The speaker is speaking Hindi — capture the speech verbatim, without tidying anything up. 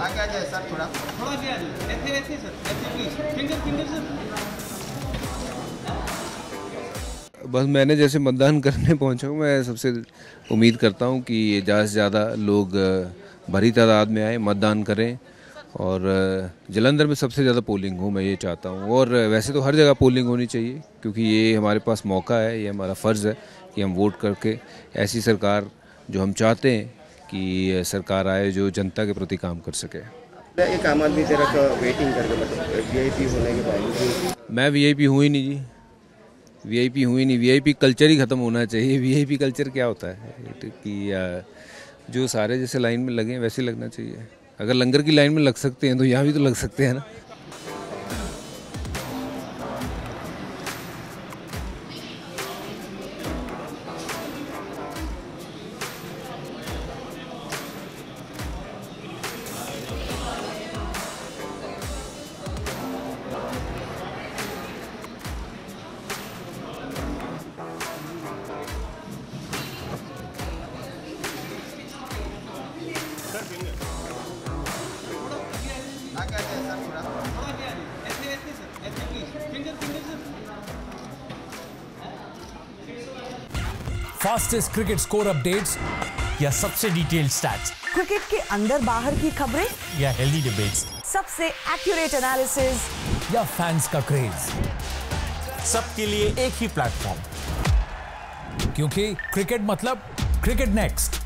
आगे आ जाए सर, थोड़ा थोड़ा आगे आ जाए, ऐसे ऐसे सर, ऐसे प्लीज, फिंगर फिंगर सर। बस मैंने जैसे मतदान करने पहुंचा हूँ, मैं सबसे उम्मीद करता हूँ कि ज़्यादा से ज़्यादा लोग भरी तादाद में आए, मतदान करें। और जलंधर में सबसे ज़्यादा पोलिंग हो, मैं ये चाहता हूँ। और वैसे तो हर जगह पोलिंग होनी चाहिए, क्योंकि ये हमारे पास मौका है, ये हमारा फ़र्ज़ है कि हम वोट करके ऐसी सरकार जो हम चाहते हैं कि सरकार आए जो जनता के प्रति काम कर सके। एक आम आदमी तेरा का वेटिंग करके वीआईपी होने के बावजूद। मैं वीआईपी हूँ ही नहीं जी, वीआईपी हूँ ही नहीं। वीआईपी कल्चर ही ख़त्म होना चाहिए। वीआईपी कल्चर क्या होता है कि जो सारे जैसे लाइन में लगे वैसे लगना चाहिए। अगर लंगर की लाइन में लग सकते हैं तो यहाँ भी तो लग सकते हैं ना। आगे आ जाए सर, थोड़ा थोड़ा आगे आ जाए, ऐसे ऐसे सर, ऐसे please, finger finger sir. Fastest cricket score updates या सबसे डिटेल्ड स्टैट्स, क्रिकेट के अंदर बाहर की खबरें या हेल्दी डिबेट्स, सबसे एक्यूरेट एनालिसिस या फैंस का क्रेज, सबके लिए एक ही प्लेटफॉर्म, क्योंकि क्रिकेट मतलब क्रिकेट नेक्स्ट।